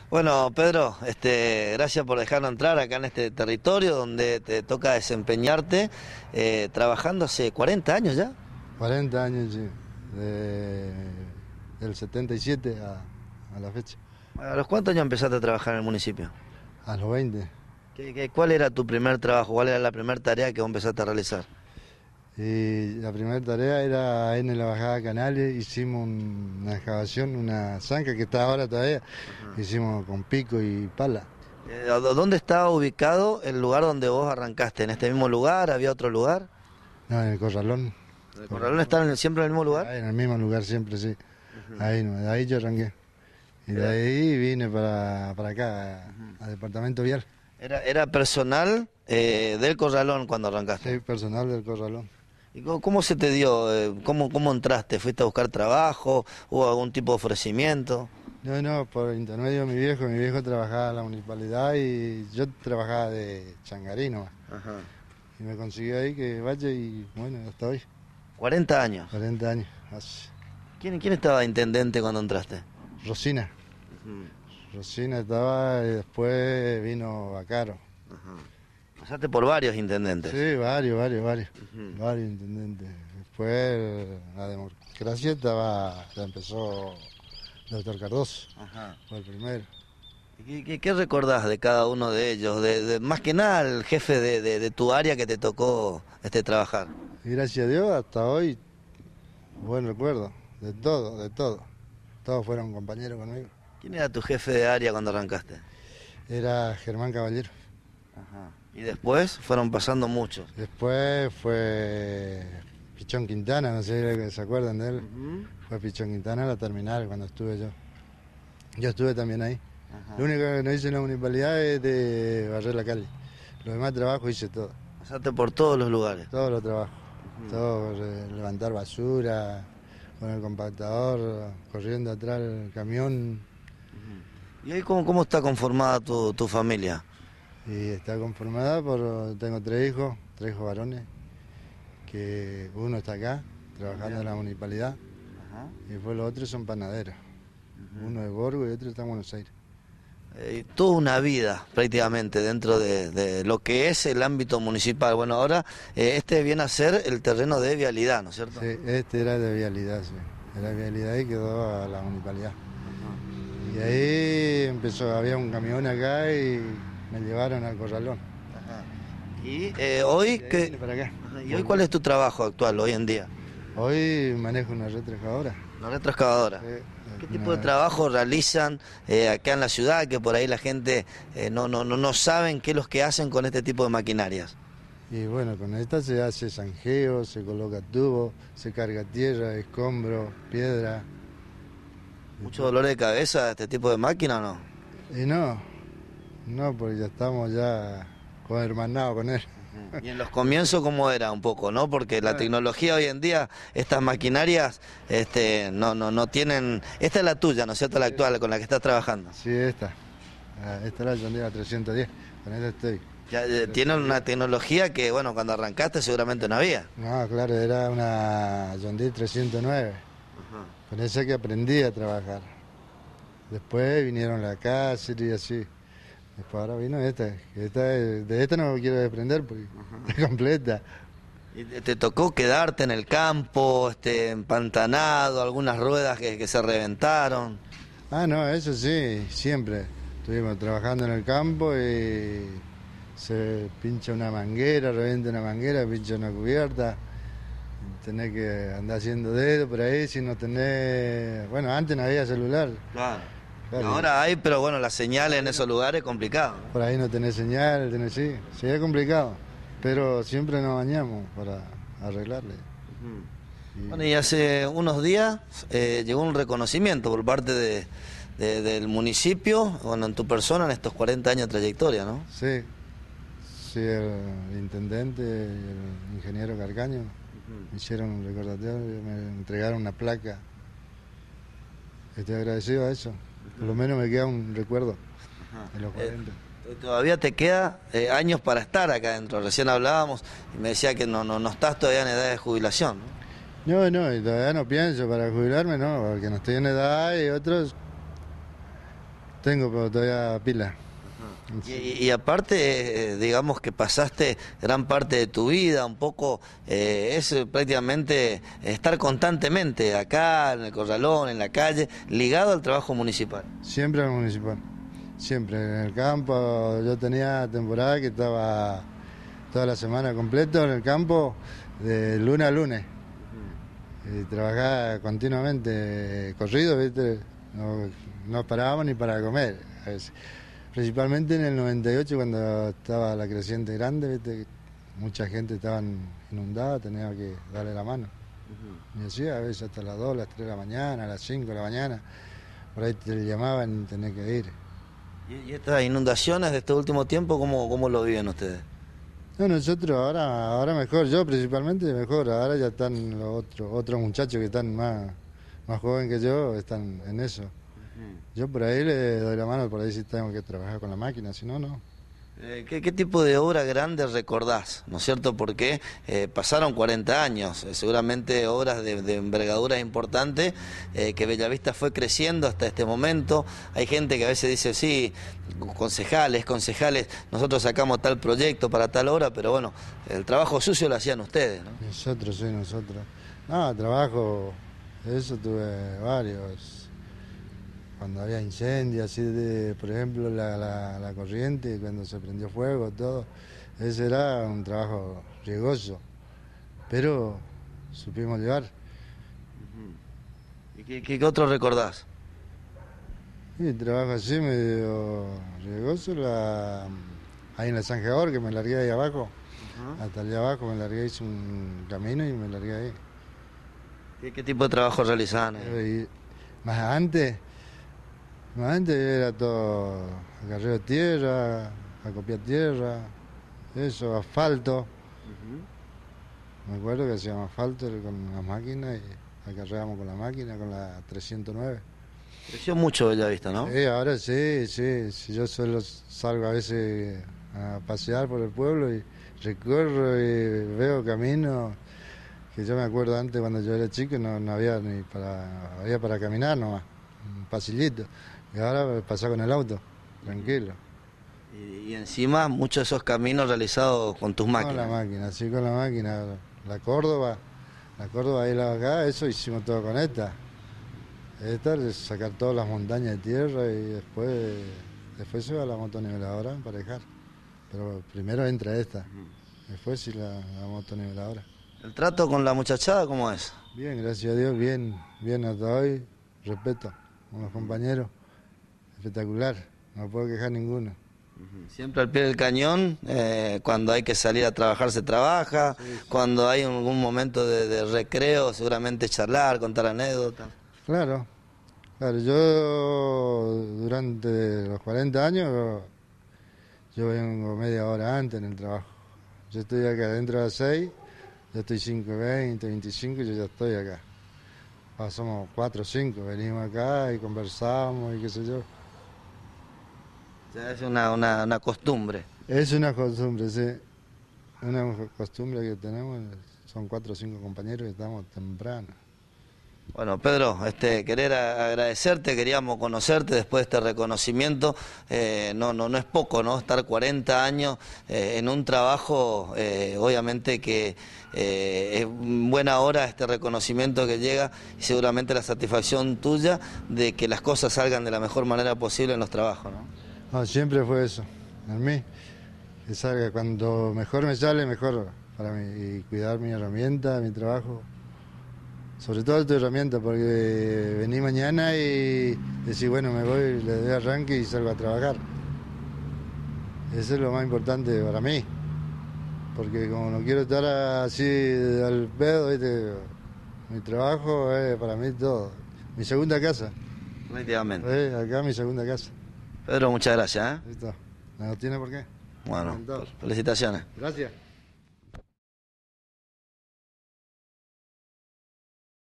Bueno, Pedro, gracias por dejarnos entrar acá en este territorio donde te toca desempeñarte, trabajando hace 40 años ya. 40 años, sí, del 77 a la fecha, ¿A los cuántos años empezaste a trabajar en el municipio? a los 20. ¿Cuál era tu primer trabajo? ¿Cuál era la primera tarea que vos empezaste a realizar? Y la primera tarea era en la bajada de Canales, hicimos una excavación, una zanja que está ahora todavía, hicimos con pico y pala. ¿Dónde estaba ubicado el lugar donde vos arrancaste? ¿En este mismo lugar? ¿Había otro lugar? No, en el Corralón. ¿El corralón está siempre en el mismo lugar? Ahí en el mismo lugar siempre, sí. Ahí, no, de ahí yo arranqué. Y de ahí vine para acá, al departamento vial. ¿Era personal del corralón cuando arrancaste? Sí, personal del Corralón. ¿Y cómo se te dio? ¿Cómo entraste? ¿Fuiste a buscar trabajo? ¿Hubo algún tipo de ofrecimiento? No, por intermedio de mi viejo trabajaba en la municipalidad y yo trabajaba de changarino. Ajá. Y me consiguió ahí que vaya y bueno, hasta hoy, 40 años. 40 años. Hace. ¿Quién estaba de intendente cuando entraste? Rosina. Rosina estaba y después vino Bacaro. Pasaste por varios intendentes. Sí, varios intendentes. Después la democracia la empezó el doctor Cardoso, Ajá. fue el primero. ¿Qué recordás de cada uno de ellos? Más que nada el jefe de tu área que te tocó trabajar. Y gracias a Dios hasta hoy, buen recuerdo, de todo, de todo. Todos fueron compañeros conmigo. ¿Quién era tu jefe de área cuando arrancaste? Era Germán Caballero. Ajá. Y después fueron pasando muchos. Después fue Pichón Quintana, no sé si se acuerdan de él. Fue Pichón Quintana a la terminal cuando estuve yo. Yo estuve también ahí. Ajá. Lo único que no hice en la municipalidad es de barrer la calle. Los demás trabajos hice todo. Pasaste por todos los lugares. Todos los trabajos. Todo, levantar basura, con el compactador, corriendo atrás el camión. ¿Y hoy cómo está conformada tu familia? Y está conformada tengo tres hijos varones, que uno está acá, trabajando en la municipalidad, y después los otros son panaderos. Uno de Borgo y otro está en Buenos Aires. Toda una vida prácticamente dentro de lo que es el ámbito municipal. Bueno, ahora viene a ser el terreno de vialidad, ¿no es cierto? Sí, este era de vialidad, sí. Era vialidad y quedó a la municipalidad. Y ahí había un camión acá y me llevaron al Corralón. Ajá. ¿Y hoy para acá. ¿Y hoy cuál es tu trabajo actual hoy en día? Hoy manejo una retroexcavadora. ¿Una retroexcavadora? ¿Qué tipo de trabajo realizan acá en la ciudad que por ahí la gente no saben qué es lo que hacen con este tipo de maquinarias? Y bueno, con esta se hace zanjeo, se coloca tubo, se carga tierra, escombro, piedra. ¿Mucho dolor de cabeza este tipo de máquina o no? Y no, porque ya estamos hermanados con él. Y en los comienzos, ¿cómo era un poco, no? Porque la tecnología hoy en día, estas maquinarias, no tienen... Esta es la tuya, ¿no es cierto? La actual, con la que estás trabajando. Sí, esta. Esta es la John Deere 310, con esta estoy. Ya, tienen una tecnología que, bueno, cuando arrancaste seguramente no había. No, claro, era una John Deere 309. Con esa que aprendí a trabajar. Después vinieron la Cáceres y así. Después ahora vino esta. De esta no me quiero desprender porque es completa. ¿Y te tocó quedarte en el campo, empantanado, algunas ruedas que se reventaron? Ah, no, eso sí, siempre. Estuvimos trabajando en el campo y se pincha una manguera, revienta una manguera, pincha una cubierta. Tenés que andar haciendo dedo por ahí si no tenés... Bueno, antes no había celular. Claro. Ahora hay, pero bueno, las señales en esos lugares es complicado. Por ahí no tenés señal, sí, es complicado. Pero siempre nos bañamos para arreglarle. Bueno, y hace unos días llegó un reconocimiento por parte del municipio, bueno, en tu persona, en estos 40 años de trayectoria, ¿no? Sí, el intendente y el ingeniero Carcaño me hicieron un recordatorio, me entregaron una placa. Estoy agradecido a eso. Por lo menos me queda un recuerdo de los 40. Todavía te queda años para estar acá adentro. Recién hablábamos y me decía que no estás todavía en edad de jubilación, ¿no? No, y todavía no pienso para jubilarme, no, porque no estoy en edad y otros Tengo, pero todavía pila. Y aparte, digamos que pasaste gran parte de tu vida, un poco, es prácticamente estar constantemente acá, en el corralón, en la calle, ligado al trabajo municipal. Siempre al municipal, siempre. En el campo, yo tenía temporada que estaba toda la semana completo en el campo, de lunes a lunes. Y trabajaba continuamente, corrido, ¿viste? No parábamos ni para comer. A veces. Principalmente en el 98, cuando estaba la creciente grande, ¿viste? Mucha gente estaba inundada, tenía que darle la mano. Y así, a veces hasta las 2, las 3 de la mañana, a las 5 de la mañana, por ahí te llamaban y tenés que ir. ¿Y estas inundaciones de este último tiempo, cómo lo viven ustedes? No, nosotros ahora mejor, yo principalmente mejor, ahora ya están los otros muchachos que están más jóvenes que yo, están en eso. Yo por ahí le doy la mano, por ahí sí tengo que trabajar con la máquina, si no, no. ¿Qué tipo de obra grande recordás? ¿No es cierto? Porque pasaron 40 años, seguramente obras de envergadura importante, que Bellavista fue creciendo hasta este momento. Hay gente que a veces dice, sí, concejales, nosotros sacamos tal proyecto para tal obra, pero bueno, el trabajo sucio lo hacían ustedes, ¿no? Nosotros, sí, nosotros. No, trabajo, eso tuve varios. Cuando había incendios, así por ejemplo, la corriente, cuando se prendió fuego, todo, ese era un trabajo riesgoso, pero supimos llevar. ¿Y qué otro recordás? Y trabajo así medio riesgoso, ahí en la San Jaor, que me largué ahí abajo, hasta allá abajo me largué, hice un camino y me largué ahí. ¿Qué tipo de trabajo realizaban? Más antes era todo acarreo de tierra, acopiar tierra, eso, asfalto. Me acuerdo que hacíamos asfalto con las máquinas y acarreábamos con la máquina, con la 309. Creció mucho Bellavista, ¿no? Ahora sí. Yo salgo a veces a pasear por el pueblo y recorro y veo caminos que yo me acuerdo antes cuando yo era chico no había ni había para caminar nomás, un pasillito. Y ahora pasa con el auto, tranquilo. Y encima muchos de esos caminos realizados con tus máquinas. Con la máquina, sí, con la máquina. La Córdoba ahí la acá, eso hicimos todo con esta. Esta es sacar todas las montañas de tierra y después se va la motoniveladora a emparejar. Pero primero entra esta, después sí la motoniveladora. ¿El trato con la muchachada cómo es? Bien, gracias a Dios, bien hasta hoy, respeto con los compañeros. Espectacular, no puedo quejar ninguno. Siempre al pie del cañón, cuando hay que salir a trabajar se trabaja, sí. Cuando hay algún momento de recreo seguramente charlar, contar anécdotas. Claro, yo durante los 40 años, yo vengo media hora antes en el trabajo. Yo estoy acá dentro de las 6, yo estoy 5:20, 25 y yo ya estoy acá. Somos 4 o 5, venimos acá y conversamos y qué sé yo. Ya es una costumbre. Es una costumbre, sí. Una costumbre que tenemos, son 4 o 5 compañeros que estamos temprano. Bueno, Pedro, querer agradecerte, queríamos conocerte después de este reconocimiento. No es poco, ¿no? Estar 40 años en un trabajo, obviamente que es buena hora este reconocimiento que llega y seguramente la satisfacción tuya de que las cosas salgan de la mejor manera posible en los trabajos, ¿no? No, siempre fue eso, en mí, que salga, cuando mejor me sale, mejor para mí, y cuidar mi herramienta, mi trabajo, sobre todo tu herramienta, porque vení mañana y decís, bueno, me voy, le doy arranque y salgo a trabajar. Eso es lo más importante para mí, porque como no quiero estar así al pedo, ¿viste? Mi trabajo es para mí todo, mi segunda casa. Definitivamente. Acá mi segunda casa. Pedro, muchas gracias. Listo. No tiene por qué. Bueno, felicitaciones. Gracias.